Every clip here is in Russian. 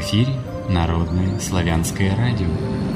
эфире Народное славянское радио.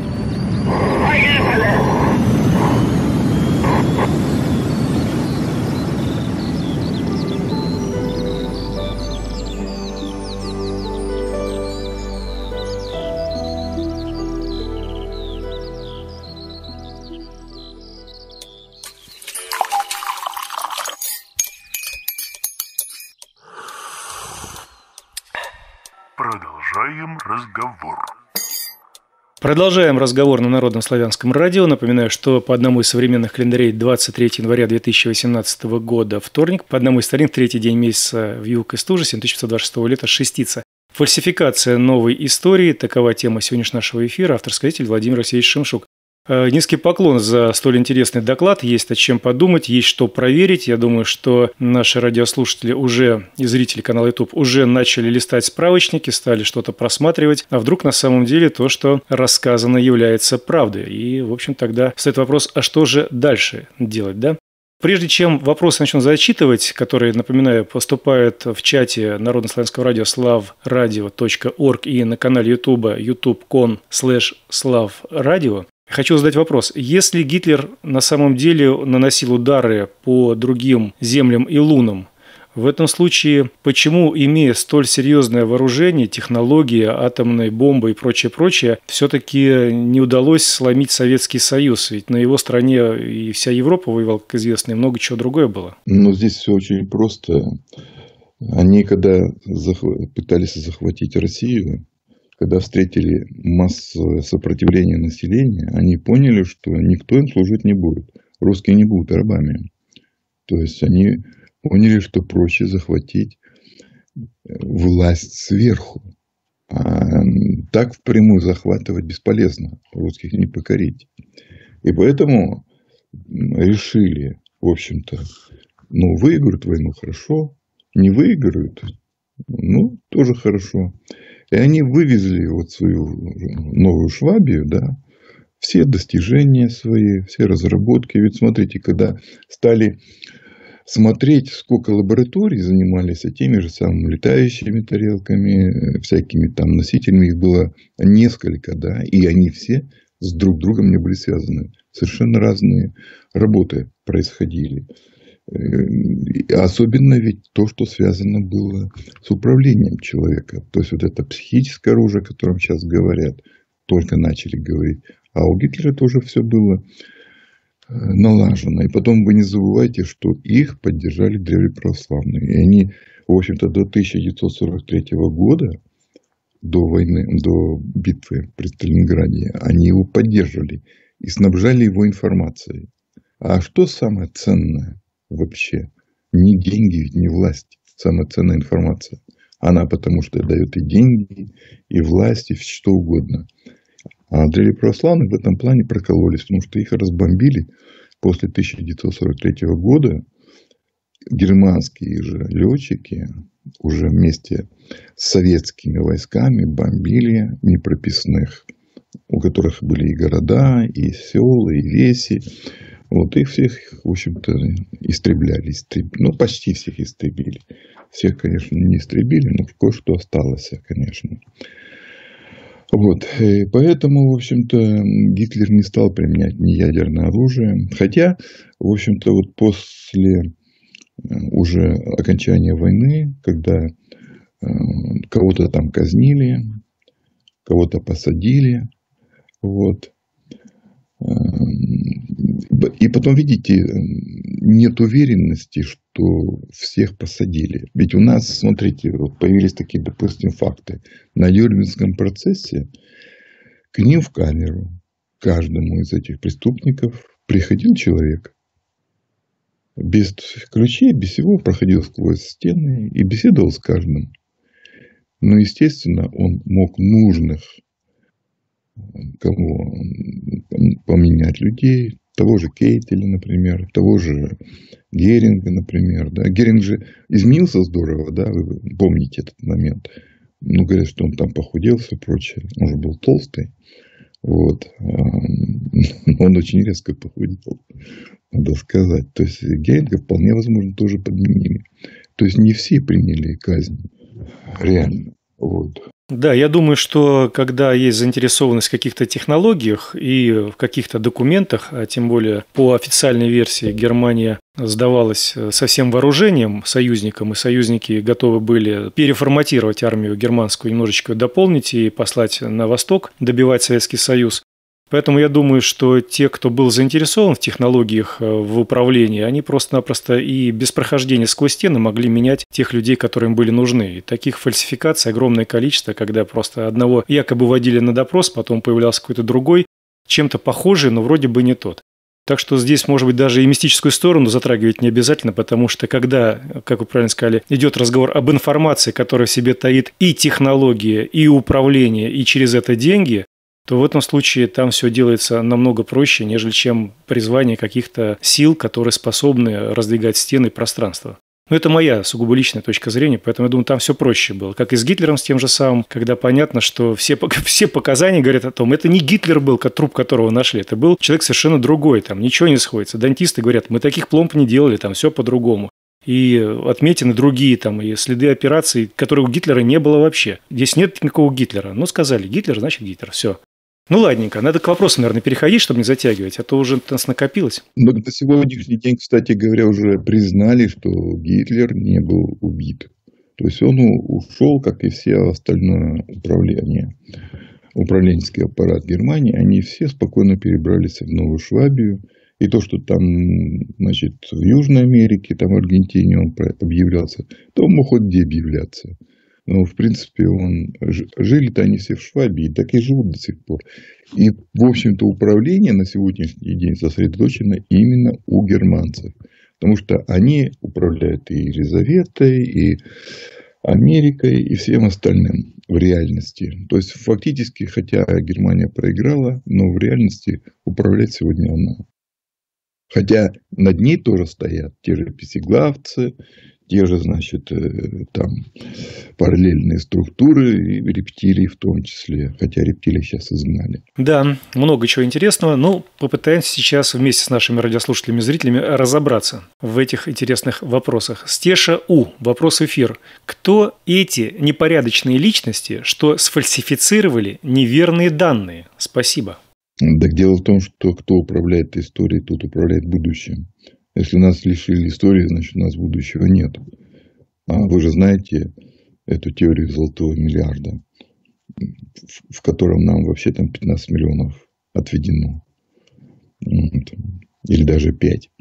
Продолжаем разговор на Народном славянском радио. Напоминаю, что по одному из современных календарей 23 января 2018 года вторник, по одному из старинных третий день месяца вьюг и стужи 7526 лета шестица. Фальсификация новой истории – такова тема сегодняшнего нашего эфира. Автор, сказитель Владимир Васильевич Шемшук. Низкий поклон за столь интересный доклад. Есть о чем подумать, есть что проверить. Я думаю, что наши радиослушатели уже и зрители канала YouTube уже начали листать справочники, стали что-то просматривать. А вдруг на самом деле то, что рассказано, является правдой? И, в общем, тогда стоит вопрос, а что же дальше делать, да? Прежде чем вопросы начну зачитывать, которые, напоминаю, поступают в чате Народно-славянского радио slavradio.org и на канале YouTube youtube.com/slavradio, хочу задать вопрос. Если Гитлер на самом деле наносил удары по другим землям и лунам, в этом случае почему, имея столь серьезное вооружение, технологии, атомные бомбы и прочее, все-таки не удалось сломить Советский Союз? Ведь на его стороне и вся Европа воевала, как известно, и много чего другое было. Но здесь все очень просто. Они, когда пытались захватить Россию, когда встретили массовое сопротивление населения, они поняли, что никто им служить не будет. Русские не будут рабами. То есть они поняли, что проще захватить власть сверху. А так впрямую захватывать бесполезно. Русских не покорить. И поэтому решили, в общем-то, выиграют войну — хорошо. Не выиграют — тоже хорошо. И они вывезли свою новую Швабию, да, все достижения свои, все разработки. Ведь смотрите, когда стали смотреть, сколько лабораторий занимались теми же самыми летающими тарелками, всякими там носителями, их было несколько, да, и они все с друг другом не были связаны. Совершенно разные работы происходили. Особенно ведь то, что связано было с управлением человека. То есть, это психическое оружие, о котором сейчас говорят, только начали говорить. А у Гитлера тоже все было налажено. И потом вы не забывайте, что их поддержали древние православные. И они, в общем-то, до 1943 года, до войны, до битвы при Сталинграде, они его поддерживали и снабжали его информацией. А что самое ценное вообще? Не деньги, не власть. Самая ценная информация. Она потому что дает и деньги, и власть, и что угодно. А древние православные в этом плане прокололись, потому что их разбомбили после 1943 года. Германские же летчики уже вместе с советскими войсками бомбили непрописных, у которых были и города, и села, и веси. Их всех, в общем-то, истребляли. Почти всех истребили. Всех, конечно, не истребили, но кое-что осталось, конечно. И поэтому, в общем-то, Гитлер не стал применять ни ядерное оружие. Хотя, в общем-то, после уже окончания войны, когда кого-то там казнили, кого-то посадили, и потом, видите, нет уверенности, что всех посадили. Ведь у нас, смотрите, появились такие, допустим, факты. На Нюрнбергском процессе к ним в камеру, каждому из этих преступников, приходил человек. Без ключей, без всего, проходил сквозь стены и беседовал с каждым. Но, естественно, он мог нужных кого поменять людей, того же Кейтеля, например, того же Геринга, например. Да. Геринг же изменился здорово, да, вы помните этот момент. Говорят, что он там похудел, все прочее. Он же был толстый. Он очень резко похудел, надо сказать. То есть, Геринга вполне возможно тоже подменили. То есть, не все приняли казнь. Реально. Да, я думаю, что когда есть заинтересованность в каких-то технологиях и в каких-то документах, а тем более по официальной версии Германия сдавалась со всем вооружением союзникам, и союзники готовы были переформатировать армию германскую, немножечко дополнить и послать на восток, добивать Советский Союз. Поэтому я думаю, что те, кто был заинтересован в технологиях в управлении, они просто-напросто и без прохождения сквозь стены могли менять тех людей, которые им были нужны. И таких фальсификаций огромное количество, когда просто одного якобы водили на допрос, потом появлялся какой-то другой, чем-то похожий, но вроде бы не тот. Так что здесь, может быть, даже и мистическую сторону затрагивать не обязательно, потому что когда, как вы правильно сказали, идет разговор об информации, которая в себе таит и технологии, и управление, и через это деньги, то в этом случае там все делается намного проще, нежели чем призвание каких-то сил, которые способны раздвигать стены и пространство. Но это моя сугубо личная точка зрения, поэтому я думаю, там все проще было. Как и с Гитлером, с тем же самым, когда понятно, что все показания говорят о том, это не Гитлер был, труп которого нашли, это был человек совершенно другой, там ничего не сходится. Дантисты говорят, мы таких пломб не делали, там все по-другому. И отметины другие, там, и следы операций, которых у Гитлера не было вообще. Здесь нет никакого Гитлера. Ну, сказали, Гитлер, значит Гитлер, все. Ну, ладненько, надо к вопросу, наверное, переходить, чтобы не затягивать, а то уже у нас накопилось. Но на сегодняшний день, кстати говоря, уже признали, что Гитлер не был убит. То есть он ушел, как и все остальное управление. Управленческий аппарат Германии, они все спокойно перебрались в Новую Швабию. И то, что там, значит, в Южной Америке, там в Аргентине он объявлялся, то он мог хоть где объявляться. Но, в принципе, жили-то они все в Швабии, и так и живут до сих пор. И, в общем-то, управление на сегодняшний день сосредоточено именно у германцев. Потому что они управляют и Елизаветой, и Америкой, и всем остальным в реальности. То есть, фактически, хотя Германия проиграла, но в реальности управляет сегодня она. Хотя над ней тоже стоят те же песеглавцы, те же, значит, там параллельные структуры, и рептилии в том числе. Хотя рептилии сейчас изгнали. Да, много чего интересного. Но попытаемся сейчас вместе с нашими радиослушателями и зрителями разобраться в этих интересных вопросах. Стеша У. Вопрос в эфир. Кто эти непорядочные личности, что сфальсифицировали неверные данные? Спасибо. Так дело в том, что кто управляет историей, тот управляет будущим. Если нас лишили истории, значит, у нас будущего нет. А вы же знаете эту теорию золотого миллиарда, в котором нам вообще там 15 миллионов отведено. Или даже 5.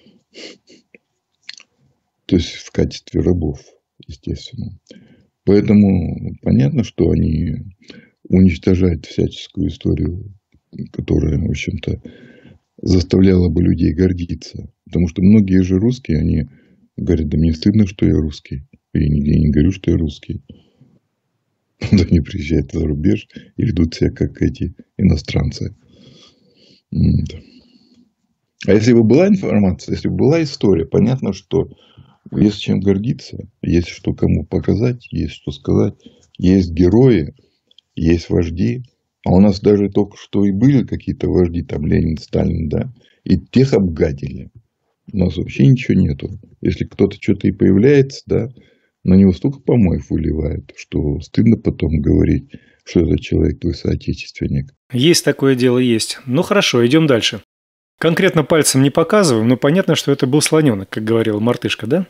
То есть в качестве рабов, естественно. Поэтому понятно, что они уничтожают всяческую историю, которая, в общем-то, заставляла бы людей гордиться. Потому что многие же русские, они говорят, да мне стыдно, что я русский. Я нигде не говорю, что я русский. Они приезжают за рубеж и ведут себя, как эти иностранцы. А если бы была информация, если бы была история, понятно, что есть чем гордиться, есть что кому показать, есть что сказать, есть герои, есть вожди. А у нас даже только что и были какие-то вожди, там Ленин, Сталин, да, и тех обгадили. У нас вообще ничего нету. Если кто-то что-то и появляется, да, на него столько помоев выливают, что стыдно потом говорить, что этот человек твой соотечественник. Есть такое дело, есть. Ну хорошо, идем дальше. Конкретно пальцем не показываем, но понятно, что это был слоненок, как говорил мартышка, да?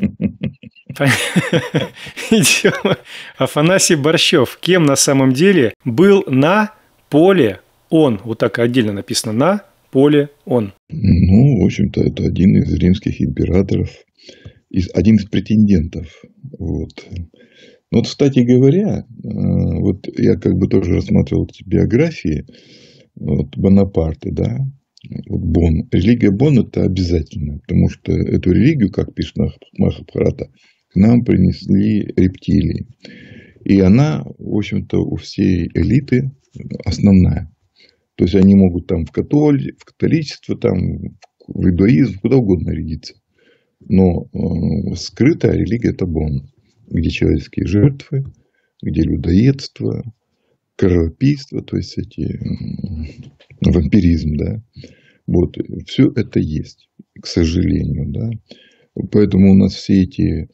Идем. Афанасий Борщев. Кем на самом деле был на поле он? Вот так отдельно написано. На поле он. Ну, в общем-то, это один из римских императоров. Один из претендентов. Вот. Вот, кстати говоря, вот я как бы тоже рассматривал эти биографии вот, Бонапарта, да. Вот Бон. Религия Бон это обязательно. Потому что эту религию, как пишет Махабхарата, к нам принесли рептилии. И она, в общем-то, у всей элиты основная. То есть они могут там в католичество, там, в иудаизм, куда угодно рядиться. Но скрытая религия это Бон, где человеческие жертвы, где людоедство, кровопийство, то есть эти вампиризм, да. Вот, все это есть, к сожалению, да. Поэтому у нас все эти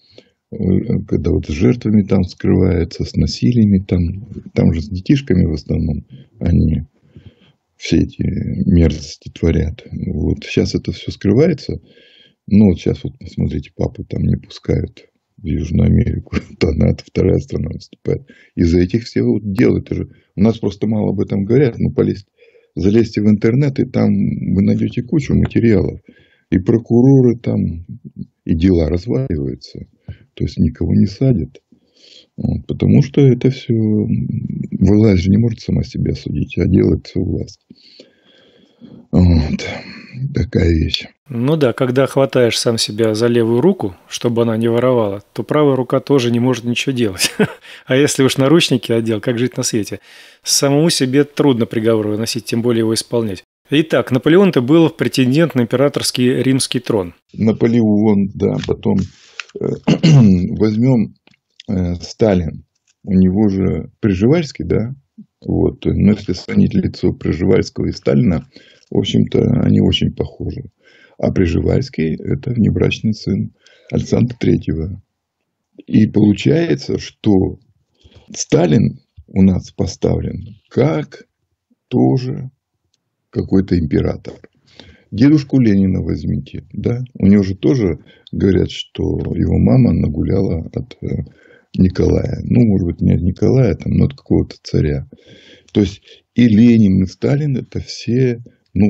когда вот с жертвами там скрывается, с насилиями, там же с детишками в основном они все эти мерзости творят. Вот сейчас это все скрывается. Ну, вот сейчас вот, посмотрите, папу там не пускают в Южную Америку. То она, это вторая страна выступает. Из-за этих всех вот дел. Это же у нас просто мало об этом говорят. Ну, залезьте в интернет, и там вы найдете кучу материалов. И прокуроры там, и дела разваливаются. То есть никого не садят. Вот, потому что это все... Власть же не может сама себя судить, а делает все власть. Вот. Такая вещь. Ну да, когда хватаешь сам себя за левую руку, чтобы она не воровала, то правая рука тоже не может ничего делать. А если уж наручники одел, как жить на свете? Самому себе трудно приговор выносить, тем более его исполнять. Итак, Наполеон-то был претендент на императорский римский трон. Наполеон, да, потом возьмем Сталин. У него же Пржевальский, да? Вот. Но если сравнить лицо Пржевальского и Сталина, в общем-то, они очень похожи. А Пржевальский – это внебрачный сын Александра Третьего. И получается, что Сталин у нас поставлен как тоже какой-то император. Дедушку Ленина возьмите, да? У него же тоже говорят, что его мама нагуляла от Николая. Ну, может быть, не от Николая, там, но от какого-то царя. То есть и Ленин, и Сталин – это все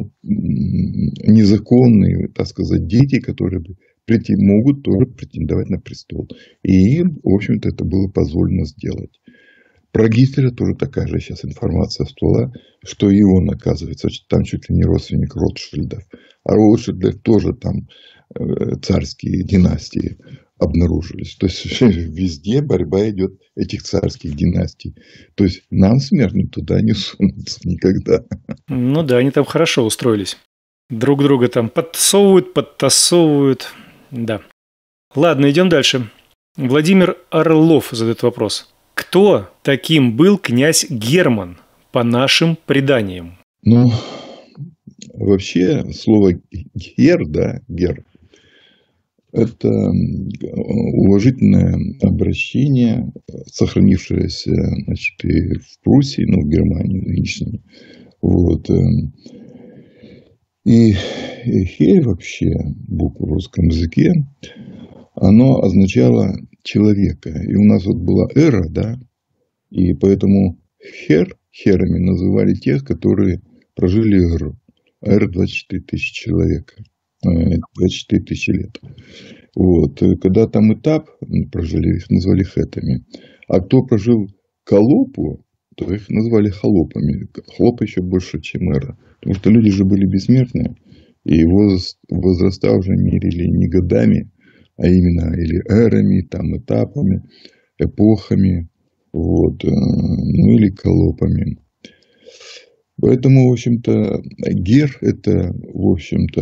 незаконные, так сказать, дети, которые могут тоже претендовать на престол. И им, в общем-то, это было позволено сделать. Про Гитлера тоже такая же сейчас информация всплыла, что и он, оказывается, там чуть ли не родственник Ротшильдов. А Ротшильдов тоже там царские династии обнаружились. То есть везде борьба идет этих царских династий. То есть нам, смертным, туда не сунутся никогда. Ну да, они там хорошо устроились. Друг друга там подтасовывают. Да. Ладно, идем дальше. Владимир Орлов задает вопрос. Кто таким был князь Герман по нашим преданиям? Ну, вообще слово гер, да, гер, это уважительное обращение, сохранившееся, значит, и в Пруссии, ну, в Германии нынешней. Вот. И хей вообще, буква в русском языке, оно означало человека. И у нас вот была эра, да, и поэтому херами называли тех, которые прожили эру. Эра 24 тысячи человек. 24 тысячи лет. Вот. Когда там этап прожили, их назвали хетами. А кто прожил колопу, то их назвали холопами. Холопы еще больше, чем эра. Потому что люди же были бессмертные. И возраста уже мерили не годами, а именно или эрами, там, этапами, эпохами. Вот. Ну или колопами. Поэтому, в общем-то, гер это, в общем-то,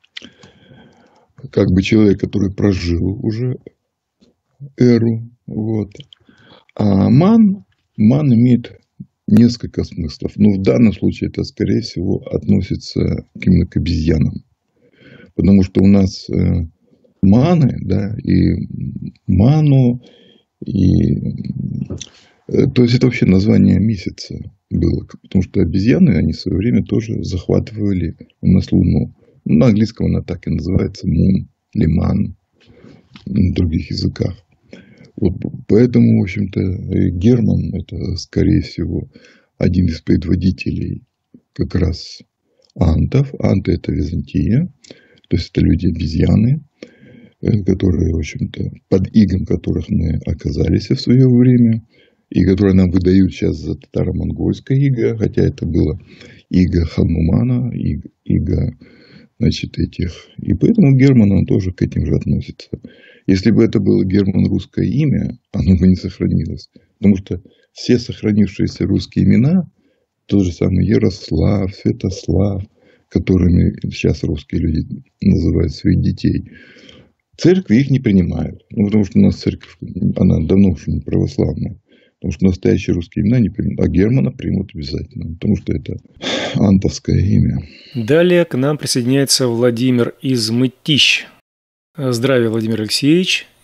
как бы человек, который прожил уже эру. Вот. А ман имеет несколько смыслов. Но в данном случае это, скорее всего, относится именно к обезьянам. Потому что у нас маны, да, и ману, и... То есть это вообще название месяца было. Потому что обезьяны, они в свое время тоже захватывали у нас Луну. На английском она так и называется moon или man, на других языках. Вот поэтому, в общем-то, Герман это, скорее всего, один из предводителей как раз антов. Анты это Византия, то есть это люди-обезьяны, которые, в общем-то, под игом которых мы оказались в свое время, и которые нам выдают сейчас за татаро-монгольское иго, хотя это было иго Ханумана, иго, значит, этих. И поэтому Герман, он тоже к этим же относится. Если бы это было Герман русское имя, оно бы не сохранилось. Потому что все сохранившиеся русские имена, тот же самый Ярослав, Святослав, которыми сейчас русские люди называют своих детей, церкви их не принимают. Ну, потому что у нас церковь, она давно уже не православная. Потому что настоящие русские имена не примут. А Германа примут обязательно. Потому что это антовское имя. Далее к нам присоединяется Владимир из Мытищ. Здравия, Владимир Алексеевич.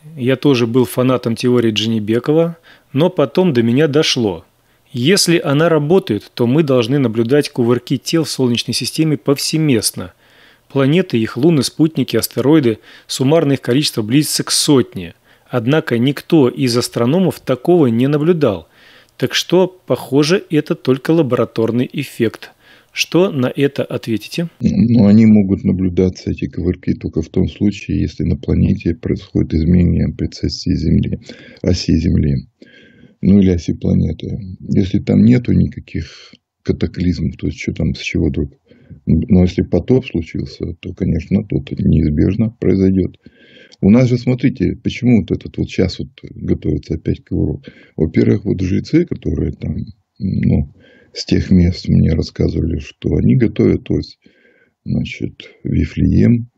Я тоже был фанатом теории Джанибекова, но потом до меня дошло. Если она работает, то мы должны наблюдать кувырки тел в Солнечной системе повсеместно. Планеты, их луны, спутники, астероиды, суммарное их количество близится к 100. Однако никто из астрономов такого не наблюдал. Так что, похоже, это только лабораторный эффект. Что на это ответите? Но они могут наблюдаться, эти ковырки, только в том случае, если на планете происходит изменение прецессии Земли, оси Земли, ну или оси планеты. Если там нету никаких катаклизмов, то есть что там, с чего вдруг. Но если потоп случился, то, конечно, тут неизбежно произойдет. У нас же, смотрите, почему вот этот вот сейчас вот готовится опять ковырок. Во-первых, вот жрецы, которые там, ну, с тех мест мне рассказывали, что они готовят ось, значит, Вифлеем,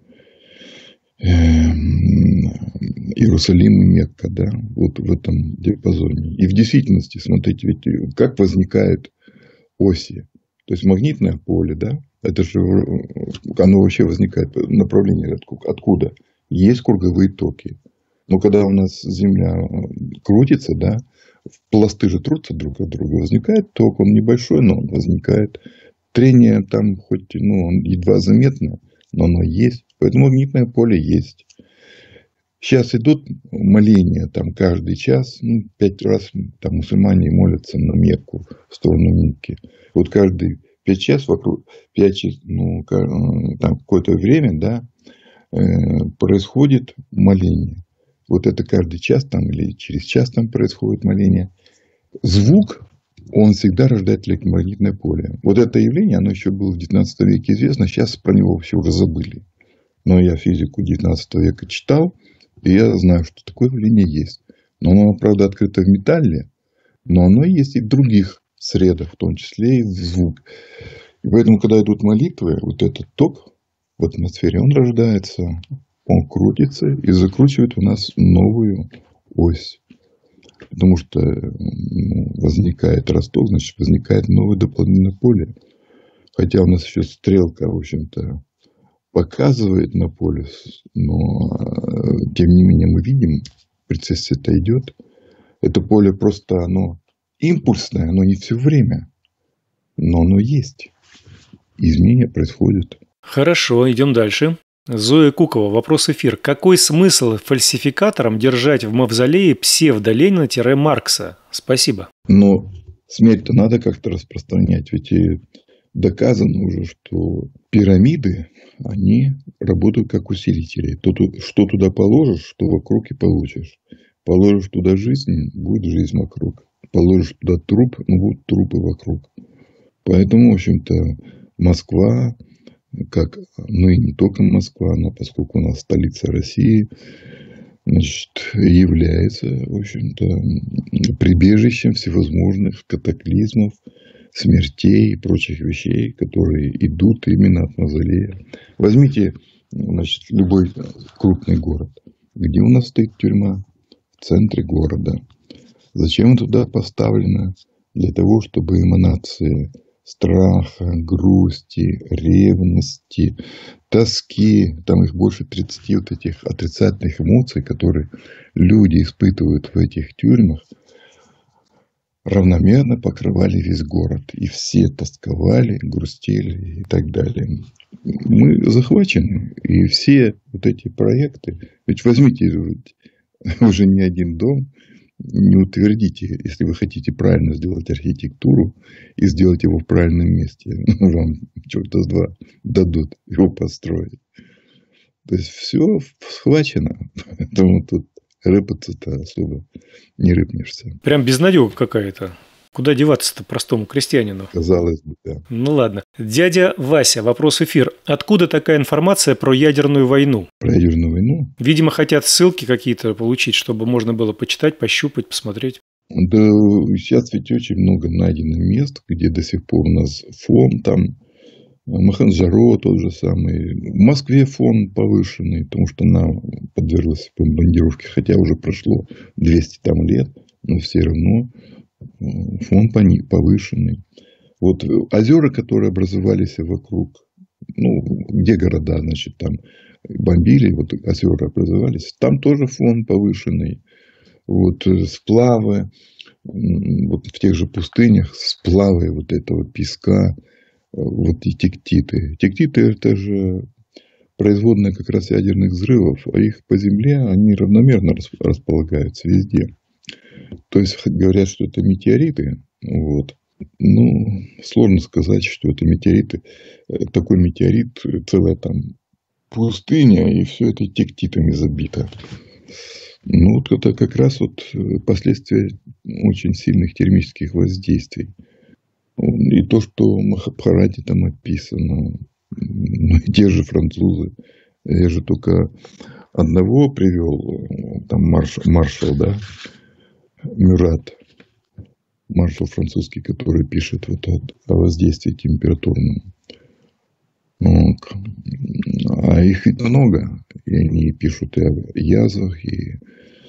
Иерусалим и Мекка, да, вот в этом диапазоне. И в действительности, смотрите, ведь как возникают оси. То есть магнитное поле, да, это же оно вообще возникает, направление откуда? Есть круговые токи. Но когда у нас Земля крутится, да, пласты же трутся друг от друга, возникает ток, он небольшой, но он возникает. Трение там хоть, ну, едва заметно, но оно есть. Поэтому магнитное поле есть. Сейчас идут моления там каждый час, 5 раз там мусульмане молятся на Мекку, в сторону Мекки. Вот каждые 5 часов вокруг, 5 часов, ну, там какое-то время, да, происходит моление. Вот это каждый час там или через час там происходит моление. Звук, он всегда рождает электромагнитное поле. Вот это явление, оно еще было в 19 веке известно, сейчас про него все уже забыли. Но я физику 19 века читал, и я знаю, что такое явление есть. Но оно, правда, открыто в металле, но оно есть и в других средах, в том числе и в звук. И поэтому, когда идут молитвы, вот этот ток в атмосфере, он рождается, он крутится и закручивает у нас новую ось. Потому что возникает росток, значит, возникает новое дополнительное поле. Хотя у нас еще стрелка, в общем-то, показывает на полюс, но тем не менее мы видим, прецессия-то идет. Это поле просто, оно импульсное, оно не все время, но оно есть. Изменения происходят. Хорошо, идем дальше. Зоя Кукова, вопрос эфир. Какой смысл фальсификаторам держать в мавзолее псевдо-Ленина-Маркса? Спасибо. Но смерть-то надо как-то распространять. Ведь и доказано уже, что пирамиды, они работают как усилители. Что туда положишь, что вокруг и получишь. Положишь туда жизнь, будет жизнь вокруг. Положишь туда труп, будут трупы вокруг. Поэтому, в общем-то, Москва, как, ну и не только Москва, но поскольку у нас столица России, значит, является, в общем-то, прибежищем всевозможных катаклизмов, смертей и прочих вещей, которые идут именно от мавзолея. Возьмите, значит, любой крупный город. Где у нас стоит тюрьма? В центре города. Зачем туда поставлена? Для того, чтобы эманации страха, грусти, ревности, тоски, там их больше 30 вот этих отрицательных эмоций, которые люди испытывают в этих тюрьмах, равномерно покрывали весь город. И все тосковали, грустили и так далее. Мы захвачены. И все вот эти проекты... Ведь возьмите уже не один дом, не утвердите, если вы хотите правильно сделать архитектуру и сделать его в правильном месте. Вам черта с два дадут его построить. То есть все схвачено. Поэтому тут рыпаться-то особо не рыпнешься. Прям безнадега какая-то. Куда деваться-то простому крестьянину? Казалось бы, да. Ну ладно. Дядя Вася, вопрос эфир. Откуда такая информация про ядерную войну? Про ядерную войну? Видимо, хотят ссылки какие-то получить, чтобы можно было почитать, пощупать, посмотреть. Да, сейчас ведь очень много найдено мест, где до сих пор у нас фон там, Мохенджаро тот же самый. В Москве фон повышенный, потому что она подверглась бомбардировке, хотя уже прошло 200 там лет, но все равно фон повышенный. Вот озера, которые образовались вокруг, ну, где города, значит, там бомбили, вот озера образовались. Там тоже фон повышенный. Вот сплавы, вот в тех же пустынях сплавы вот этого песка, вот и тектиты. Тектиты это же производные как раз ядерных взрывов, а их по земле, они равномерно располагаются везде. То есть говорят, что это метеориты. Вот. Ну, сложно сказать, что это метеориты. Такой метеорит, целая там пустыня, и все это тектитами забито. Ну, вот это как раз вот последствия очень сильных термических воздействий. И то, что в Махабхарате там описано, те же французы. Я же только одного привел, там маршал, да, Мюрат, маршал французский, который пишет вот о воздействии температурном. А их много. И они пишут и о язвах, и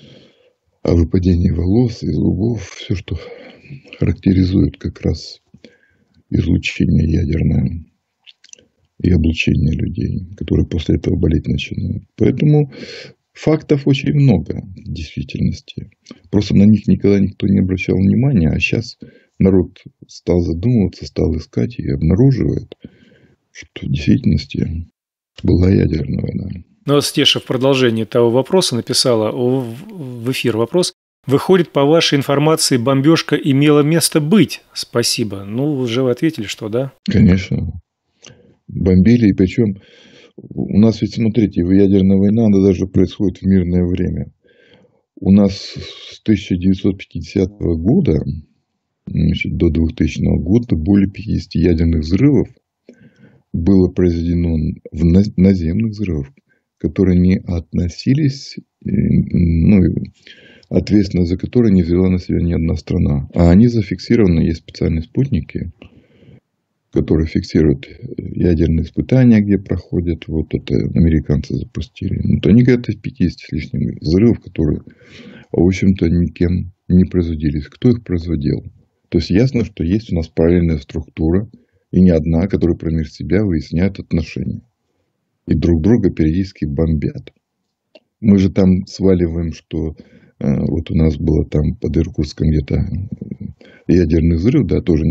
о выпадении волос, и зубов. Все, что характеризует как раз излучение ядерное и облучение людей, которые после этого болеть начинают. Поэтому фактов очень много в действительности. Просто на них никогда никто не обращал внимания. А сейчас народ стал задумываться, стал искать и обнаруживает, что в действительности была ядерная война. Ну, вот Стеша в продолжении того вопроса написала в эфир вопрос. Выходит, по вашей информации, бомбежка имела место быть? Спасибо. Ну, уже вы ответили, что да? Конечно. Бомбили. И причем у нас ведь, смотрите, ядерная война, она даже происходит в мирное время. У нас с 1950 года, значит, до 2000 года более 50 ядерных взрывов было произведено наземных взрывов, которые не относились, ну, ответственность за которые не взяла на себя ни одна страна. А они зафиксированы, есть специальные спутники, которые фиксируют ядерные испытания, где проходят. Вот это американцы запустили. Вот они говорят о 50 с лишним взрывов, которые, в общем-то, никем не производились. Кто их производил? То есть ясно, что есть у нас параллельная структура, и не одна, которая промеж себя выясняет отношения. И друг друга периодически бомбят. Мы же там сваливаем, что вот у нас было там под Иркутском где-то ядерный взрыв, да, тоже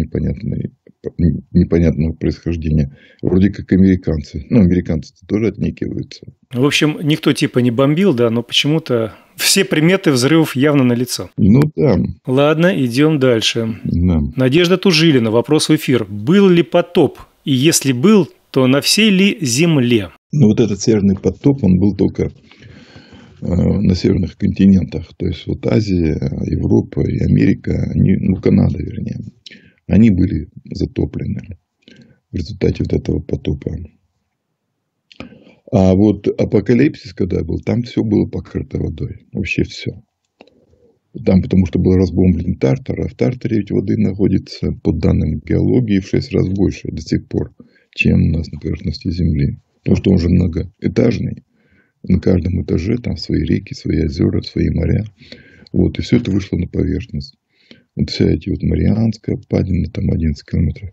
непонятного происхождения. Вроде как американцы. Ну, американцы тоже отнекиваются. В общем, никто типа не бомбил, да, но почему-то все приметы взрывов явно налицо. Ну, да. Ладно, идем дальше. Да. Надежда Тужилина. Вопрос в эфир. Был ли потоп? И если был, то на всей ли земле? Ну, вот этот северный потоп, он был только на северных континентах. То есть, вот Азия, Европа и Америка, Канада, вернее, они были затоплены в результате вот этого потопа. А вот апокалипсис, когда был, там все было покрыто водой. Вообще все. Там потому что был разбомблен Тартар. А в Тартаре ведь воды находится, по данным геологии, в 6 раз больше до сих пор, чем у нас на поверхности Земли. Потому что он уже многоэтажный. На каждом этаже там свои реки, свои озера, свои моря. Вот, и все это вышло на поверхность. Вот вся эти вот Марианская впадина, там 11 километров.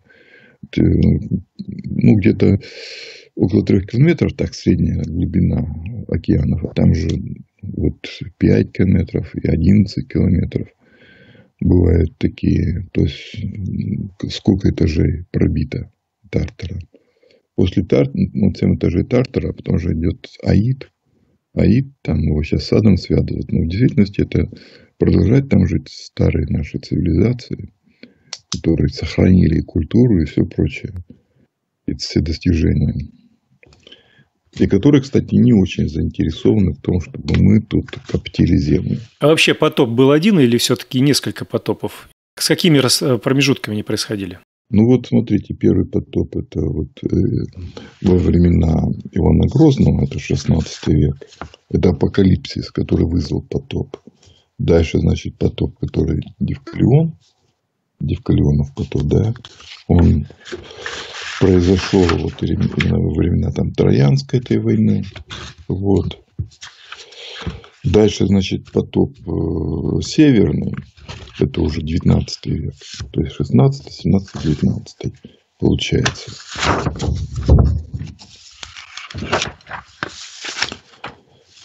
Ну, где-то около 3 километров, так, средняя глубина океанов. А там же вот 5 километров и 11 километров бывают такие. То есть, сколько этажей пробито Тартара. После Тартара, вот 7 этажей Тартара, потом же идет Аид. Аид, там его сейчас с адом связывают. Но в действительности это продолжать там жить старые наши цивилизации, которые сохранили и культуру, и все прочее. И все достижения. И которые, кстати, не очень заинтересованы в том, чтобы мы тут коптили землю. А вообще потоп был один или все-таки несколько потопов? С какими промежутками они происходили? Ну вот смотрите, первый потоп это вот во времена Ивана Грозного, это 16 век. Это апокалипсис, который вызвал потоп. Дальше, значит, потоп, который Девкалионов потоп, да, он произошел вот во времена там Троянской этой войны. Вот. Дальше, значит, потоп северный. Это уже 19 век. То есть 16, 17, 19 получается.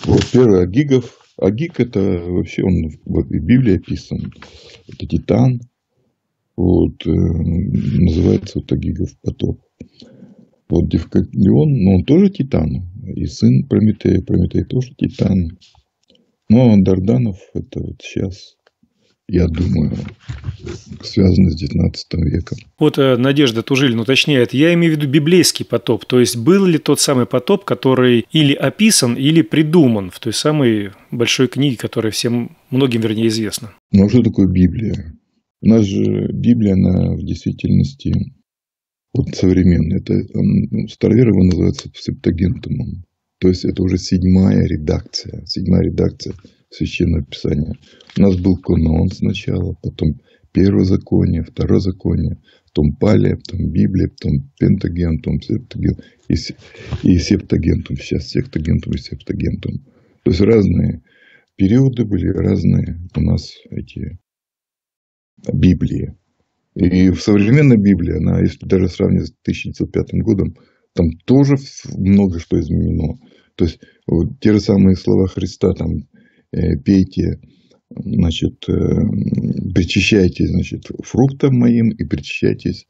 Вот первый Агигов. Агиг это вообще он в Библии описан. Это Титан. Вот, называется вот Агигов потоп. Вот Девкалион, но он тоже Титан. И сын Прометея. Прометей тоже Титан. Но Дарданов это вот сейчас, я думаю, связано с 19 веком. Вот Надежда Тужилин уточняет, я имею в виду библейский потоп. То есть был ли тот самый потоп, который или описан, или придуман в той самой большой книге, которая всем, многим, вернее, известна? Ну, что такое Библия? У нас же Библия, она в действительности вот современная. Это староверы его называется септагентумом. То есть это уже седьмая редакция Священного Писания. У нас был канон сначала, потом Первозаконие, Второзаконие, потом Палия, потом Библия, потом Пентагентум, Септагентум и Септагентум. Сейчас Сектагентум и Септагентум. То есть разные периоды были, разные у нас эти Библии. И в современной Библии, она, если даже сравнивать с 1905 годом, там тоже много что изменено. То есть вот те же самые слова Христа, там пейте, значит, причащайтесь, значит, фруктам моим и причащайтесь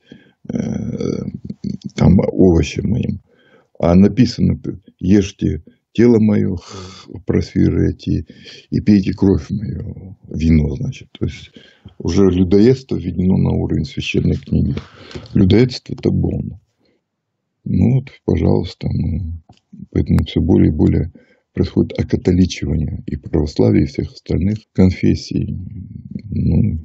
там овощам моим. А написано, ешьте тело мое, просвирайте, и пейте кровь мою, вино, значит. То есть уже людоедство введено на уровень священной книги. Людоедство это бон. Ну вот, пожалуйста, поэтому все более и более происходит окатоличивание и православия, и всех остальных конфессий. Ну,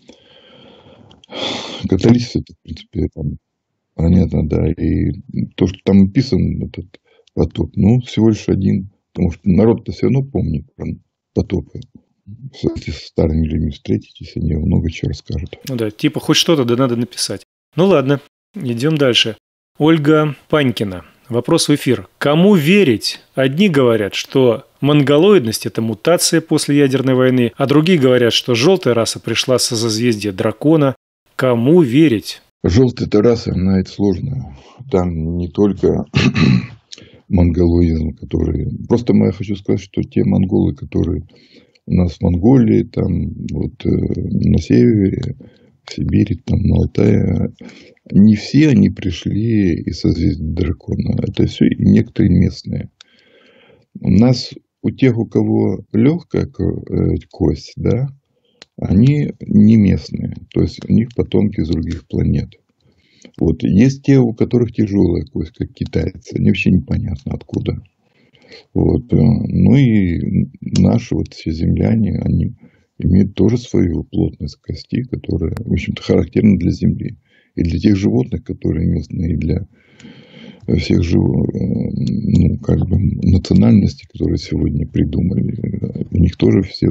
католичество, это, в принципе, там, понятно, да. И то, что там написан этот потоп, ну, всего лишь один. Потому что народ-то все равно помнит про потопы. Если с старыми людьми встретитесь, они много чего расскажут. Ну да, типа хоть что-то да надо написать. Ну ладно, идем дальше. Ольга Панькина. Вопрос в эфир. Кому верить? Одни говорят, что монголоидность – это мутация после ядерной войны, а другие говорят, что желтая раса пришла со созвездия дракона. Кому верить? Желтая раса, она это сложно. Там не только монголоидизм, который... Просто я хочу сказать, что те монголы, которые у нас в Монголии, там вот на севере, в Сибири, там на Алтае, не все они пришли из созвездия дракона. Это все некоторые местные. У нас, у тех, у кого легкая кость, да, они не местные. То есть у них потомки из других планет. Вот. Есть те, у которых тяжелая кость, как китайцы. Они вообще непонятно откуда. Вот. Ну и наши вот все земляне, они имеют тоже свою плотность кости, которая, в общем-то, характерна для Земли. И для тех животных, которые местные, и для всех ну, как бы национальностей, которые сегодня придумали. У них тоже все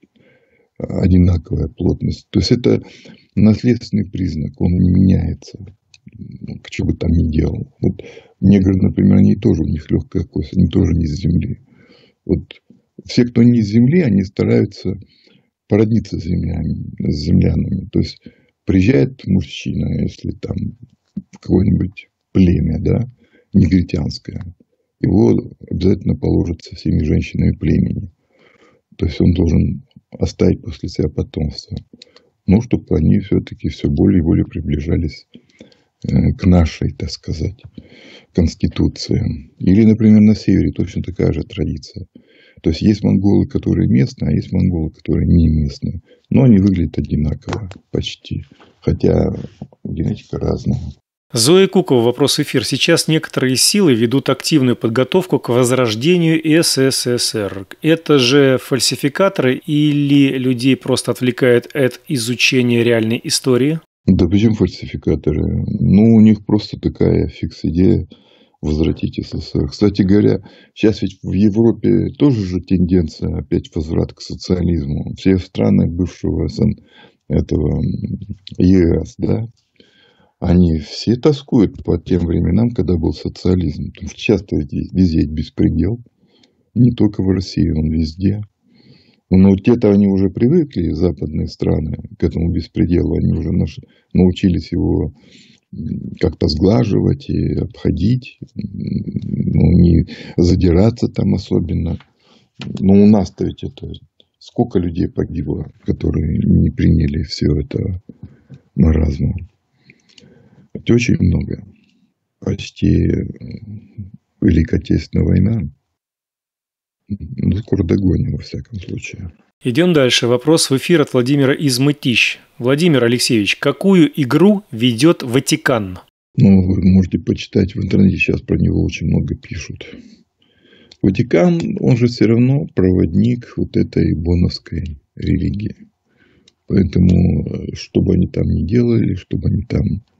одинаковая плотность. То есть это наследственный признак, он не меняется. Что бы там ни делал. Вот негры, например, они тоже, у них легкая кость, они тоже не с Земли. Вот все, кто не с Земли, они стараются породниться с землянами. То есть приезжает мужчина, если там в какое-нибудь племя, да, негритянское, его обязательно положат со всеми женщинами племени. То есть он должен оставить после себя потомство. Ну, чтобы они все-таки все более и более приближались к нашей, так сказать, конституции. Или, например, на севере точно такая же традиция. То есть есть монголы, которые местные, а есть монголы, которые не местные. Но они выглядят одинаково почти. Хотя генетика разная. Зоя Кукова, вопрос в эфир. Сейчас некоторые силы ведут активную подготовку к возрождению СССР. Это же фальсификаторы или людей просто отвлекает от изучения реальной истории? Да почему фальсификаторы? Ну, у них просто такая фикс-идея возвратить СССР. Кстати говоря, сейчас ведь в Европе тоже же тенденция опять возврат к социализму. Все страны бывшего этого ЕС, да, они все тоскуют по тем временам, когда был социализм. Потому что часто везде беспредел. Не только в России, он везде. Но те-то они уже привыкли, западные страны, к этому беспределу. Они уже научились его как-то сглаживать и обходить. Ну, не задираться там особенно. Но у нас-то ведь это... Сколько людей погибло, которые не приняли все это маразма? Это очень много. Почти Великая Отечественная война. Ну, скоро догоним, во всяком случае. Идем дальше. Вопрос в эфир от Владимира из Мытищ. Владимир Алексеевич, какую игру ведет Ватикан? Ну, вы можете почитать в интернете, сейчас про него очень много пишут. Ватикан, он же все равно проводник вот этой боновской религии. Поэтому, что бы они там ни делали, что бы они там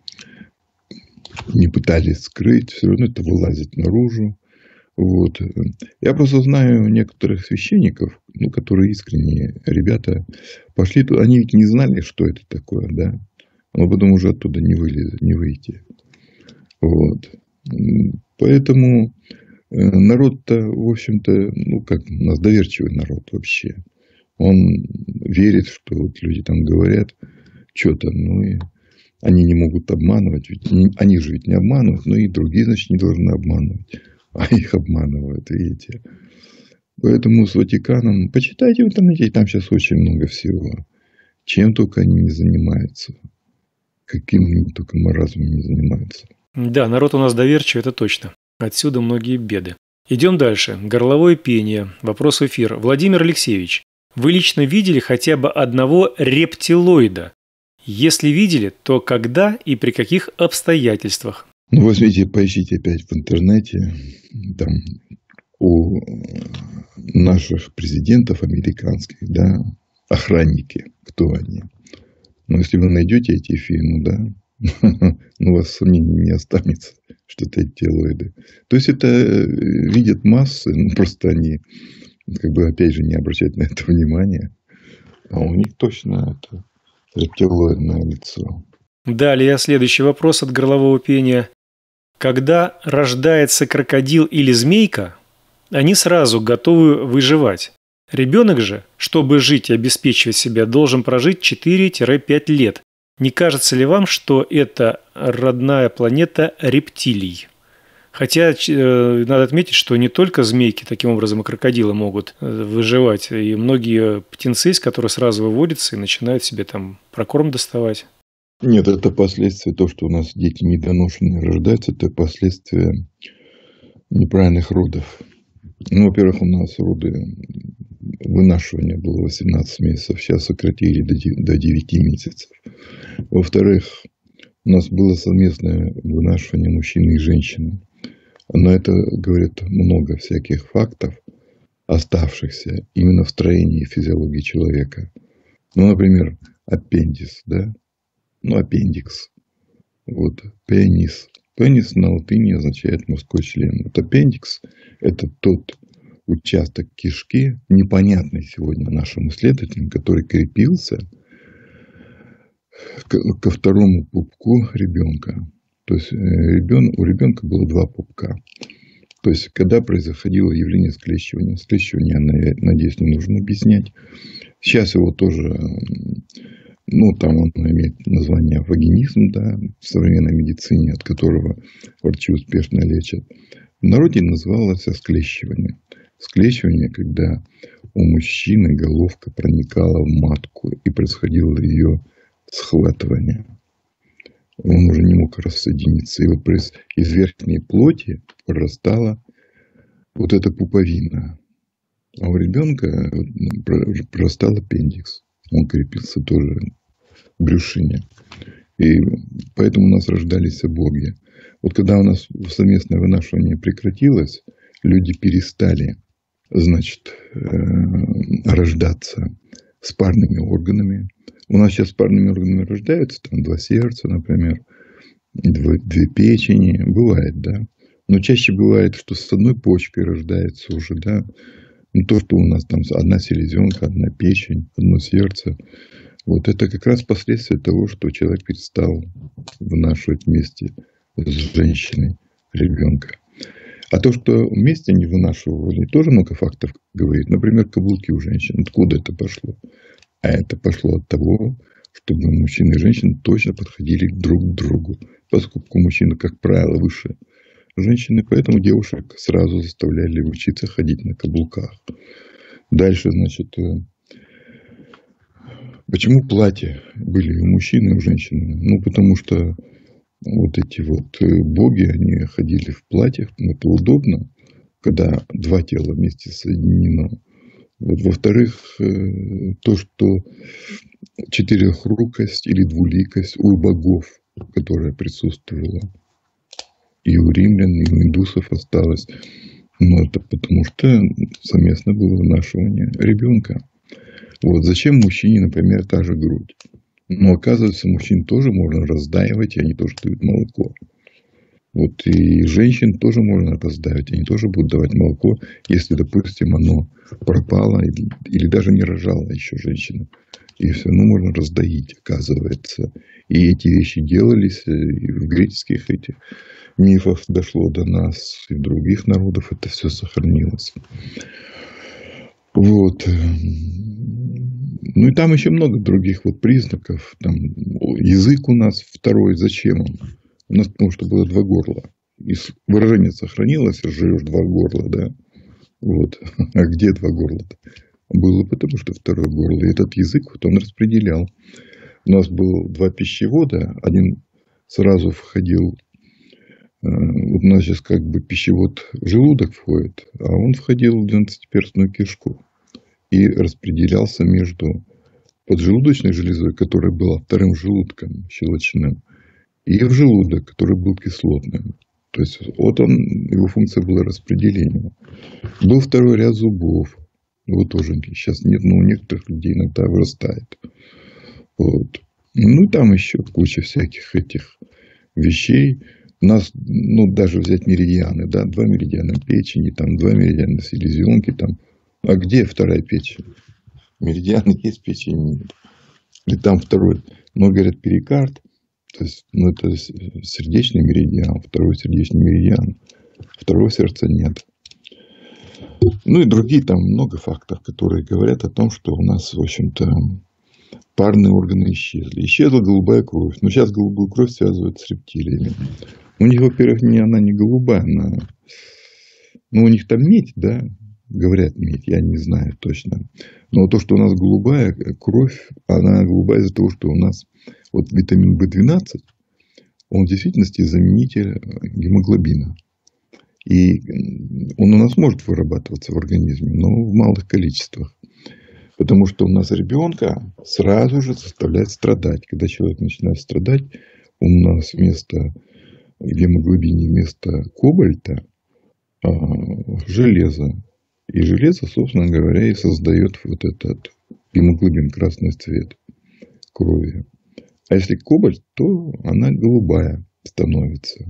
не пытались скрыть, все равно это вылазит наружу. Вот. Я просто знаю некоторых священников, ну, которые искренние ребята, пошли туда, они ведь не знали, что это такое, да, но потом уже оттуда не выйти. Вот. Поэтому народ-то, в общем-то, ну, как у нас доверчивый народ вообще. Он верит, что вот люди там говорят что-то, ну, и они не могут обманывать, ведь они же ведь не обманывают, но и другие, значит, не должны обманывать. А их обманывают, видите. Поэтому с Ватиканом... Почитайте в интернете, там сейчас очень много всего. Чем только они не занимаются. Каким только маразмом не занимаются. Да, народ у нас доверчивый, это точно. Отсюда многие беды. Идем дальше. Горловое пение. Вопрос в эфир. Владимир Алексеевич, вы лично видели хотя бы одного рептилоида? Если видели, то когда и при каких обстоятельствах? Ну, возьмите, поищите опять в интернете. Там у наших президентов американских, да, охранники, кто они. Но если вы найдете эти фильмы, да, у вас сомнений не останется, что это рептилоиды. То есть, это видят массы, ну, просто они, как бы, опять же, не обращают на это внимания. А у них точно это рептилоидное лицо. Далее, следующий вопрос от горлового пения. Когда рождается крокодил или змейка, они сразу готовы выживать. Ребенок же, чтобы жить и обеспечивать себя, должен прожить 4-5 лет. Не кажется ли вам, что это родная планета рептилий? Хотя надо отметить, что не только змейки таким образом и крокодилы могут выживать. И многие птенцы, из которых сразу выводятся и начинают себе там прокорм доставать. Нет, это последствия того, что у нас дети недоношенные рождаются, это последствия неправильных родов. Ну, во-первых, у нас роды вынашивания было 18 месяцев, сейчас сократили до 9 месяцев. Во-вторых, у нас было совместное вынашивание мужчины и женщины. Но это говорит много всяких фактов, оставшихся именно в строении и физиологии человека. Ну, например, аппендис, да? Ну, аппендикс. Вот, пенис. Пенис на латыни означает мужской член. Вот аппендикс – это тот участок кишки, непонятный сегодня нашим исследователям, который крепился ко второму пупку ребенка. То есть, у ребенка было 2 пупка. То есть, когда происходило явление склещивания. Склещивание, надеюсь, не нужно объяснять. Сейчас его тоже... Ну, там он имеет название вагинизм, да, в современной медицине, от которого врачи успешно лечат. В народе называлось склещивание. Склещивание, когда у мужчины головка проникала в матку и происходило ее схватывание. Он уже не мог рассоединиться. И вот из верхней плоти прорастала вот эта пуповина. А у ребенка прорастал аппендикс. Он крепился тоже в брюшине. И поэтому у нас рождались оборги. Вот когда у нас совместное вынашивание прекратилось, люди перестали, значит, рождаться с парными органами. У нас сейчас с парными органами рождаются, там 2 сердца, например, 2 печени. Бывает, да. Но чаще бывает, что с одной почкой рождается уже, да. Ну, то, что у нас там 1 селезенка, 1 печень, 1 сердце. Вот это как раз последствия того, что человек перестал вынашивать вместе с женщиной ребенка. А то, что вместе они вынашивали, тоже много фактов говорит. Например, каблуки у женщин. Откуда это пошло? А это пошло от того, чтобы мужчина и женщина точно подходили друг к другу. Поскольку мужчина, как правило, выше женщины, поэтому девушек сразу заставляли учиться ходить на каблуках. Дальше, значит, почему платья были и у мужчин, и у женщин? Ну, потому что вот эти вот боги, они ходили в платьях, это удобно, когда два тела вместе соединено. Вот, во-вторых, то, что четырехрукость или двуликость у богов, которая присутствовала и у римлян, и у индусов осталась. Но это потому что совместно было вынашивание ребенка. Вот зачем мужчине, например, та же грудь? Но оказывается, мужчин тоже можно раздаивать, и они тоже дают молоко. Вот и женщин тоже можно раздаивать, они тоже будут давать молоко, если, допустим, оно пропало или даже не рожала еще женщина. И все равно можно раздоить, оказывается. И эти вещи делались, и в греческих этих мифах дошло до нас, и в других народов это все сохранилось. Вот. Ну и там еще много других вот признаков. Там язык у нас второй. Зачем он? У нас потому что было два горла. И выражение сохранилось, живешь два горла, да. Вот. А где два горла-то? Было потому что второе горло. И этот язык вот он распределял. У нас было два пищевода. Один сразу входил. Вот у нас сейчас как бы пищевод в желудок входит, а он входил в 12-перстную кишку и распределялся между поджелудочной железой, которая была вторым желудком щелочным, и в желудок, который был кислотным. То есть вот он, его функция была распределения. Был второй ряд зубов. Его тоже сейчас нет, но у некоторых людей иногда вырастает. Вот. Ну и там еще куча всяких этих вещей. У нас, ну, даже взять меридианы, да, 2 меридиана печени, там 2 меридиана селезенки, там. А где вторая печень? Меридианы есть, печени нет. И там второй, но говорят, перикард, то есть, ну, это сердечный меридиан, второй сердечный меридиан, второго сердца нет. Ну и другие там много фактов, которые говорят о том, что у нас, в общем-то, парные органы исчезли. Исчезла голубая кровь. Но сейчас голубую кровь связывают с рептилиями. У них, во-первых, она не голубая. Ну, у них там медь, да? Говорят медь, я не знаю точно. Но то, что у нас голубая кровь, она голубая из-за того, что у нас вот витамин В12, он в действительности заменитель гемоглобина. И он у нас может вырабатываться в организме, но в малых количествах. Потому что у нас ребенка сразу же заставляет страдать. Когда человек начинает страдать, у нас вместо гемоглобина, вместо кобальта железо. И железо, собственно говоря, и создает вот этот гемоглобин, красный цвет крови. А если кобальт, то она голубая становится.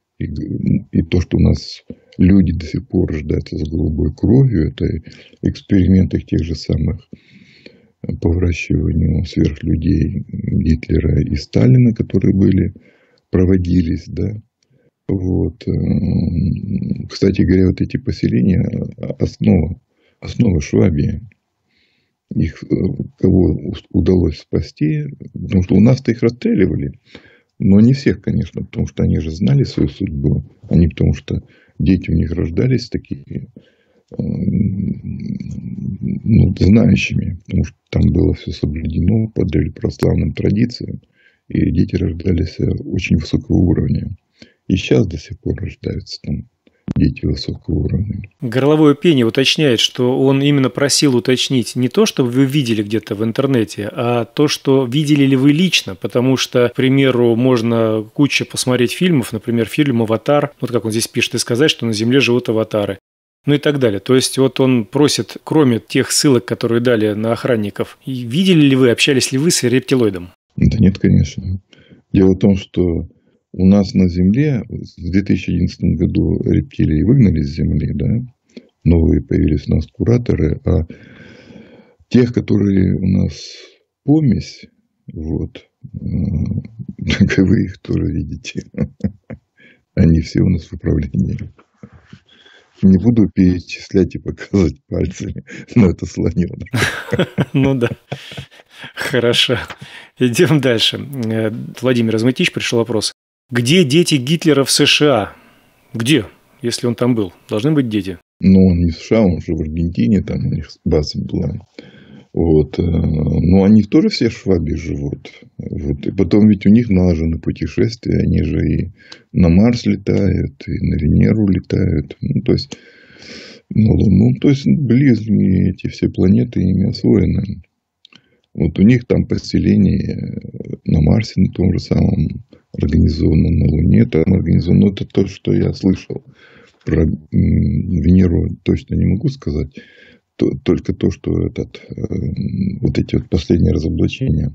И то, что у нас люди до сих пор рождаются с голубой кровью, это эксперименты тех же самых по выращиванию сверхлюдей Гитлера и Сталина, которые проводились, да. Вот. Кстати говоря, вот эти поселения основа Швабии. Их кого удалось спасти, потому что у нас-то их расстреливали. Но не всех, конечно, потому что они же знали свою судьбу. Они потому что дети у них рождались такие, знающими. Потому что там было все соблюдено по православным традициям. И дети рождались очень высокого уровня. И сейчас до сих пор рождаются там дети высокого уровня. Горловое пение уточняет, что он именно просил уточнить не то, что вы видели где-то в интернете, а то, что видели ли вы лично. Потому что, к примеру, можно куча посмотреть фильмов, например, фильм «Аватар», вот как он здесь пишет, и сказать, что на Земле живут аватары. Ну и так далее. То есть вот он просит, кроме тех ссылок, которые дали на охранников, видели ли вы, общались ли вы с рептилоидом? Да нет, конечно. Дело в том, что у нас на Земле в 2011 году рептилии выгнали с Земли, да? Новые появились у нас кураторы, а тех, которые у нас помесь, вот, так и вы их тоже видите. Они все у нас в управлении. Не буду перечислять и показывать пальцами, но это слоненок. Ну да. Хорошо. Идем дальше. Владимир Азматич пришел вопрос. Где дети Гитлера в США? Где, если он там был? Должны быть дети. Но он не в США, он же в Аргентине, там у них база была. Вот. Но они тоже все в Швабии живут. Вот. И потом ведь у них налажены путешествия. Они же и на Марс летают, и на Венеру летают. Ну, то есть, на Луну. То есть, близкие эти все планеты ими освоены. Вот у них там поселение на Марсе, на том же самом, организовано на Луне. Там организовано. Это то, что я слышал. Про Венеру точно не могу сказать. Только то, что вот эти вот последние разоблачения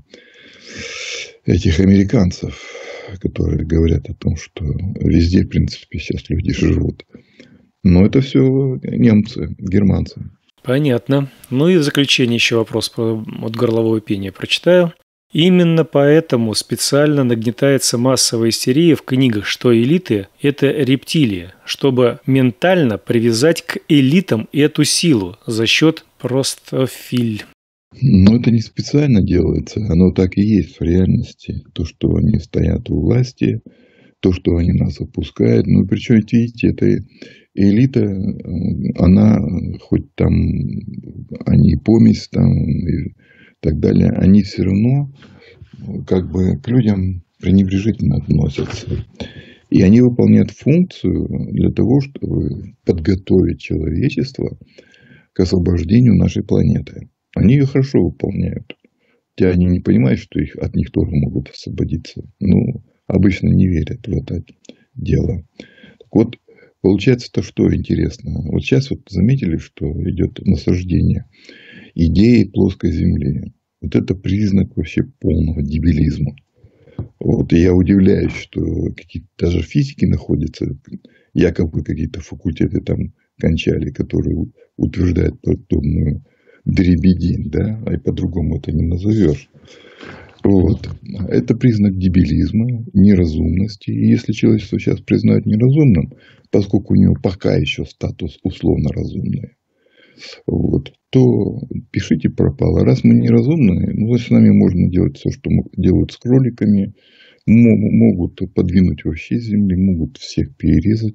этих американцев, которые говорят о том, что везде, в принципе, сейчас люди живут. Но это все немцы, германцы. Понятно. Ну и в заключение еще вопрос от горлового пения прочитаю. Именно поэтому специально нагнетается массовая истерия в книгах, что элиты – это рептилии, чтобы ментально привязать к элитам эту силу за счет простофиль. Но это не специально делается, оно так и есть в реальности. То, что они стоят у власти, то, что они нас опускают. Ну, причем, видите, эта элита, она хоть там, они помесь там и так далее, они все равно как бы к людям пренебрежительно относятся. И они выполняют функцию для того, чтобы подготовить человечество к освобождению нашей планеты. Они ее хорошо выполняют. Хотя они не понимают, что от них тоже могут освободиться. Ну, обычно не верят в это дело. Так вот, получается-то что интересно. Вот сейчас вот заметили, что идет насаждение идеи плоской Земли. Вот это признак вообще полного дебилизма. Вот, и я удивляюсь, что какие-то даже физики находятся, якобы какие-то факультеты там кончали, которые утверждают подобную дребедень, да, а и по-другому это не назовешь. Вот. Это признак дебилизма, неразумности. И если человечество сейчас признает неразумным, поскольку у него пока еще статус условно разумный, вот, то пишите пропало. Раз мы неразумные, ну, с нами можно делать все, что делают с кроликами. Могут подвинуть вообще с земли, могут всех перерезать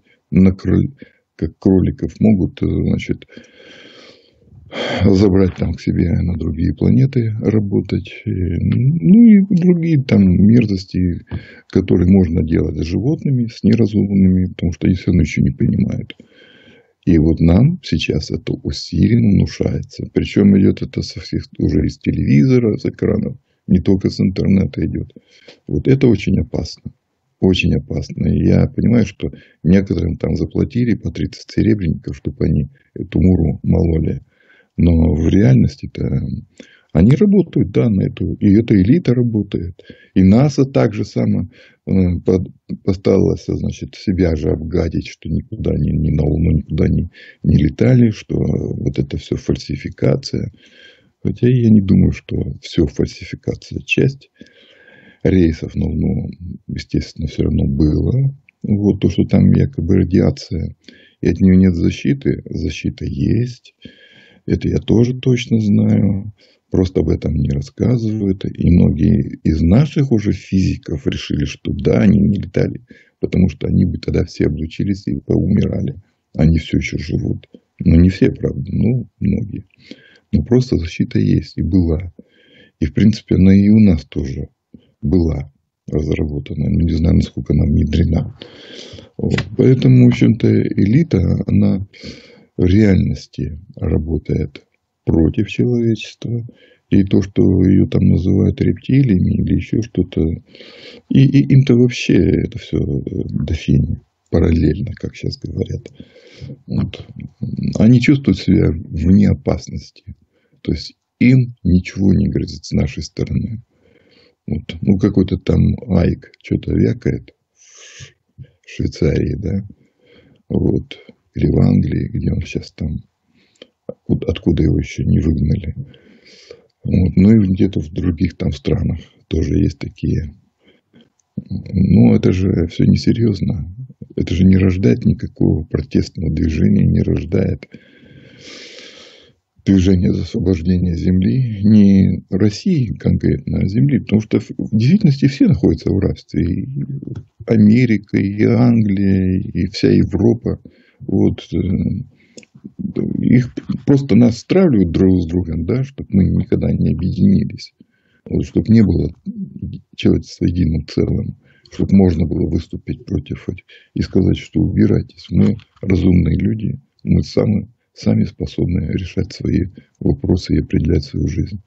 как кроликов, могут, значит, забрать там к себе на другие планеты работать. Ну и другие там мерзости, которые можно делать с животными, с неразумными, потому что они все равно еще не понимают. И вот нам сейчас это усиленно внушается. Причем идет это со всех, уже из телевизора, с экранов, не только с интернета идет. Вот это очень опасно. Очень опасно. И я понимаю, что некоторым там заплатили по 30 серебряников, чтобы они эту муру мололи. Но в реальности-то они работают, да, на эту. И эта элита работает. И НАСА так же само постаралась, значит, себя же обгадить, что никуда ни на Луну, никуда не летали, что вот это все фальсификация. Хотя я не думаю, что все фальсификация. Часть рейсов на Луну, естественно, все равно было. Вот то, что там якобы радиация, и от нее нет защиты. Защита есть. Это я тоже точно знаю. Просто об этом не рассказывают. И многие из наших уже физиков решили, что да, они не летали. Потому что они бы тогда все облучились и поумирали. Они все еще живут. Но не все, правда. Ну, многие. Но просто защита есть. И была. И, в принципе, она и у нас тоже была разработана. Но не знаю, насколько она внедрена. Вот. Поэтому, в общем-то, элита, она в реальности работает против человечества. И то, что ее там называют рептилиями или еще что-то. И им-то вообще это все до фени. Параллельно, как сейчас говорят. Вот. Они чувствуют себя вне опасности. То есть им ничего не грозит с нашей стороны. Вот. Ну, какой-то там Айк что-то вякает в Швейцарии, да. Вот. Или в Англии, где он сейчас там. Откуда его еще не выгнали. Вот. Ну и где-то в других там странах тоже есть такие. Но это же все несерьезно. Это же не рождает никакого протестного движения, не рождает движения за освобождение Земли. Не России конкретно, а Земли. Потому что в действительности все находятся в рабстве. И Америка, и Англия, и вся Европа. Вот. Их просто нас стравливают друг с другом, да, чтобы мы никогда не объединились. Вот, чтобы не было человечества единым целым. Чтобы можно было выступить против этих и сказать, что убирайтесь. Мы разумные люди. Мы сами способны решать свои вопросы и определять свою жизнь.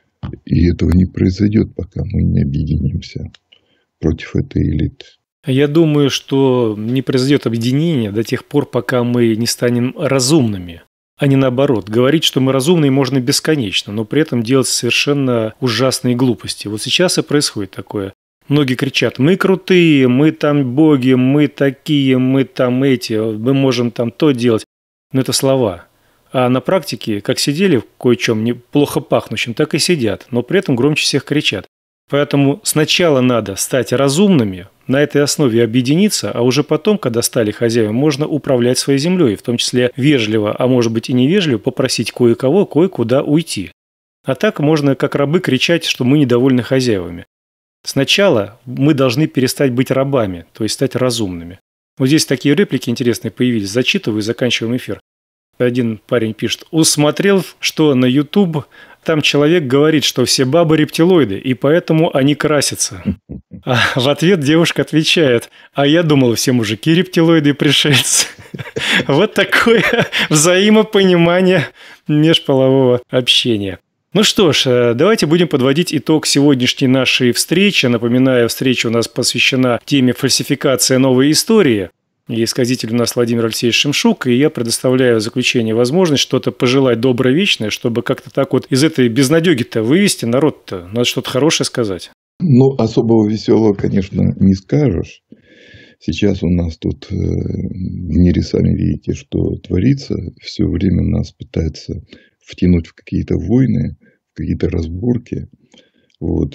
И этого не произойдет, пока мы не объединимся против этой элиты. Я думаю, что не произойдет объединение до тех пор, пока мы не станем разумными, а не наоборот. Говорить, что мы разумные, можно бесконечно, но при этом делать совершенно ужасные глупости. Вот сейчас и происходит такое. Многие кричат: мы крутые, мы там боги, мы такие, мы там эти, мы можем там то делать. Но это слова. А на практике, как сидели в кое-чем неплохо пахнущем, так и сидят, но при этом громче всех кричат. Поэтому сначала надо стать разумными, на этой основе объединиться, а уже потом, когда стали хозяевами, можно управлять своей землей, в том числе вежливо, а может быть и невежливо, попросить кое-кого кое-куда уйти. А так можно как рабы кричать, что мы недовольны хозяевами. Сначала мы должны перестать быть рабами, то есть стать разумными. Вот здесь такие реплики интересные появились. Зачитываю и заканчиваем эфир. Один парень пишет: усмотрел, что на YouTube там человек говорит, что все бабы рептилоиды, и поэтому они красятся. А в ответ девушка отвечает: а я думал, все мужики рептилоиды и пришельцы. Вот такое взаимопонимание межполового общения. Ну что ж, давайте будем подводить итог сегодняшней нашей встречи. Напоминаю, встреча у нас посвящена теме фальсификация новой истории. И сказитель у нас Владимир Алексеевич Шемшук, и я предоставляю в заключение возможность что-то пожелать доброе, вечное, чтобы как-то так вот из этой безнадеги-то вывести народ-то, надо что-то хорошее сказать. Ну, особого веселого, конечно, не скажешь. Сейчас у нас тут в мире, сами видите, что творится. Все время нас пытаются втянуть в какие-то войны, в какие-то разборки. Вот.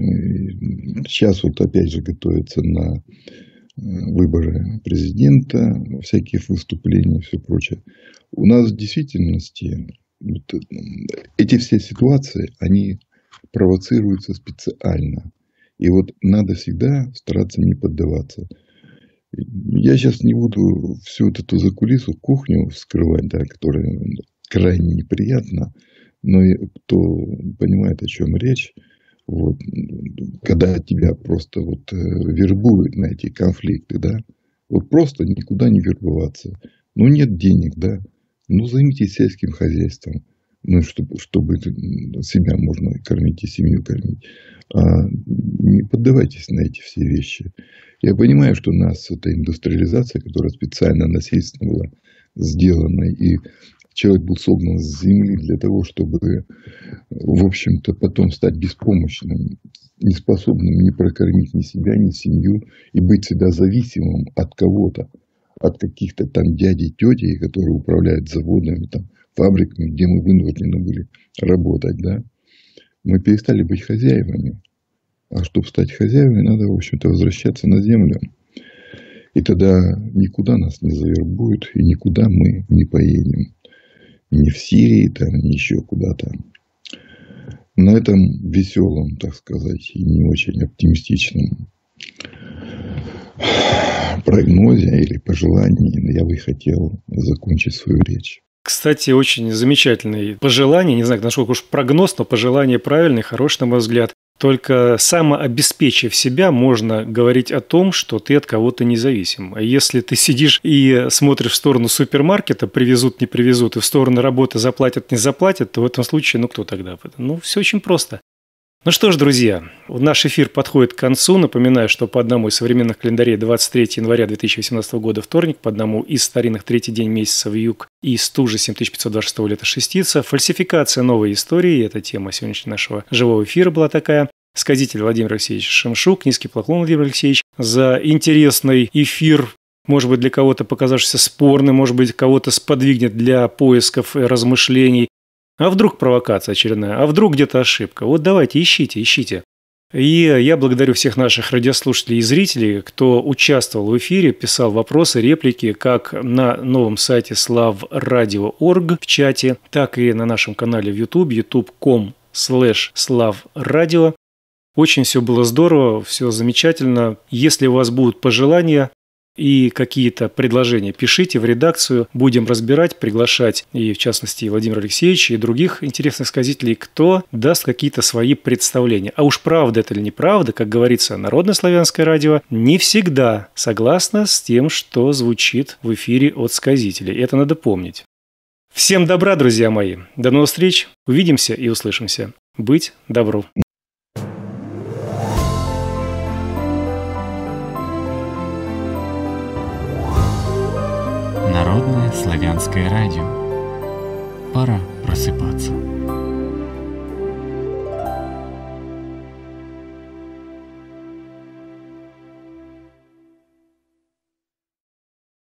Сейчас вот опять же готовятся на выборы президента, всякие выступления и все прочее. У нас в действительности вот, эти все ситуации, они провоцируются специально. И вот надо всегда стараться не поддаваться. Я сейчас не буду всю вот эту закулису, кухню вскрывать, да, которая крайне неприятна, но кто понимает, о чем речь, вот, когда тебя просто вот вербуют на эти конфликты, да, вот просто никуда не вербоваться. Ну, нет денег, да, ну, займитесь сельским хозяйством, ну, чтобы себя можно кормить и семью кормить. Не поддавайтесь на эти все вещи. Я понимаю, что у нас эта индустриализация, которая специально насильственно была сделана, и человек был согнан с земли для того, чтобы, в общем-то, потом стать беспомощным, неспособным ни прокормить ни себя, ни семью, и быть всегда зависимым от кого-то, от каких-то там дядей, тетей, которые управляют заводами, там, фабриками, где мы вынуждены были работать, да. Мы перестали быть хозяевами. А чтобы стать хозяевами, надо, в общем-то, возвращаться на землю. И тогда никуда нас не завербуют, и никуда мы не поедем. Ни в Сирии, там, ни еще куда-то. На этом веселом, так сказать, и не очень оптимистичном прогнозе или пожелании я бы хотел закончить свою речь. Кстати, очень замечательное пожелание, не знаю, насколько уж прогноз, но пожелание правильное, хорошее, на мой взгляд. Только самообеспечив себя, можно говорить о том, что ты от кого-то независим. А если ты сидишь и смотришь в сторону супермаркета, привезут, не привезут, и в сторону работы заплатят, не заплатят, то в этом случае, ну, кто тогда? Ну, все очень просто. Ну что ж, друзья, наш эфир подходит к концу. Напоминаю, что по одному из современных календарей 23 января 2018 года вторник, по одному из старинных третий день месяца вьюг и стужи 7526 лета шестица. Фальсификация новой истории. Эта тема сегодняшнего нашего живого эфира была такая. Сказитель Владимир Алексеевич Шемшук. Низкий поклон, Владимир Алексеевич, за интересный эфир. Может быть, для кого-то показавшийся спорным, может быть, кого-то сподвигнет для поисков и размышлений. А вдруг провокация очередная? А вдруг где-то ошибка? Вот давайте, ищите. И я благодарю всех наших радиослушателей и зрителей, кто участвовал в эфире, писал вопросы, реплики, как на новом сайте slavradio.org в чате, так и на нашем канале в YouTube, youtube.com/slavradio. Очень все было здорово, все замечательно. Если у вас будут пожелания и какие-то предложения, пишите в редакцию, будем разбирать, приглашать и, в частности, Владимира Алексеевича, и других интересных сказителей, кто даст какие-то свои представления. А уж правда это или неправда, как говорится, Народно-славянское радио не всегда согласно с тем, что звучит в эфире от сказителей. Это надо помнить. Всем добра, друзья мои. До новых встреч. Увидимся и услышимся. Быть добру. Народное славянское радио. Пора просыпаться.